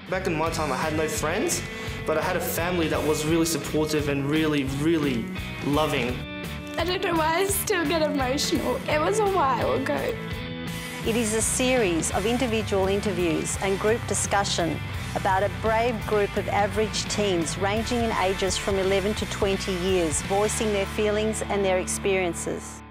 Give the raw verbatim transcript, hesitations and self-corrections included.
Back in my time, I had no friends, but I had a family that was really supportive and really, really loving. I don't know why I still get emotional. It was a while ago. It is a series of individual interviews and group discussion about a brave group of average teens ranging in ages from eleven to twenty years, voicing their feelings and their experiences.